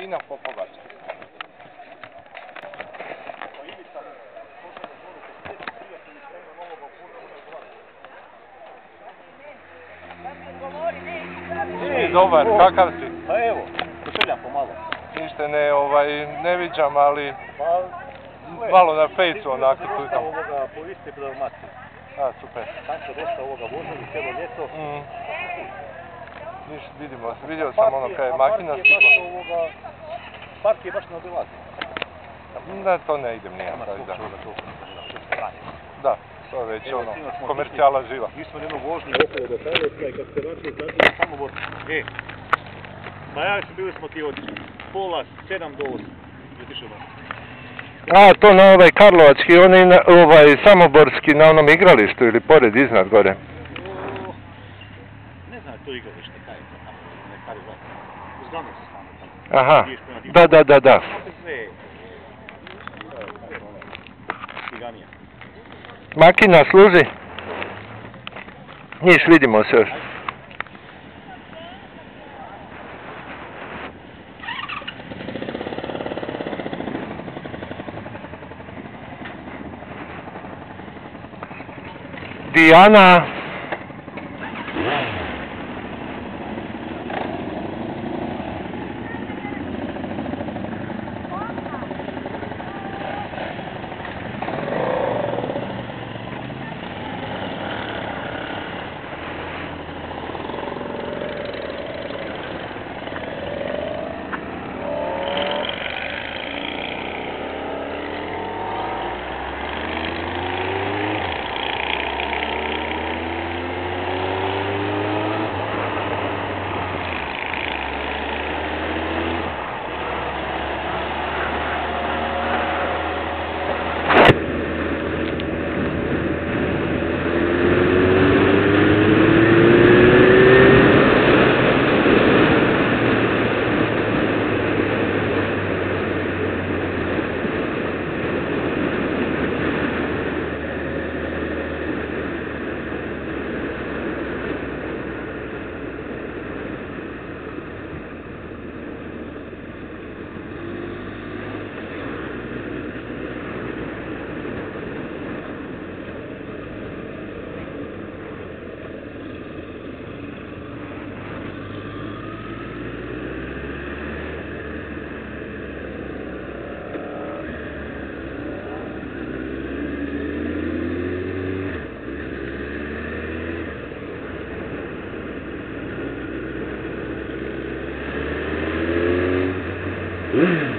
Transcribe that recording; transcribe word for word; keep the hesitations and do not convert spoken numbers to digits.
i na Popovački. I dobar, kakav si? Pa evo, pošeljam pomalo. Ništa ne, ovaj, ne viđam, ali malo na fejcu onako tu tamo. Ovoga poviste pred Dalmaciju. A, super. Tam se dosta ovoga vozili cijelo ljeto. Mm. Niš, vidimo, vidio sam ono kaj je makina stigla. Park je baš ne obilazi. Da, to ne idem nijem. Da. Da, to je već ono, komercijala živa. Mi smo jednu vožnju okolo do Karlovca i kad se vraćali znači samo voz. E, pa ja sam bili smo ti od pola sedam do osam. A, to na ovaj Karlovački, oni na, ovaj Samoborski na onom igralištu ili pored iznad gore? O, ne znam to igralište, kaj je to tamo, ne kaj je zato. Uzglavno se stano tamo. Aha, da, da, da, da. Sve, Ciganija. Makina služi? Niš, vidimo se još. Dijana. Mm.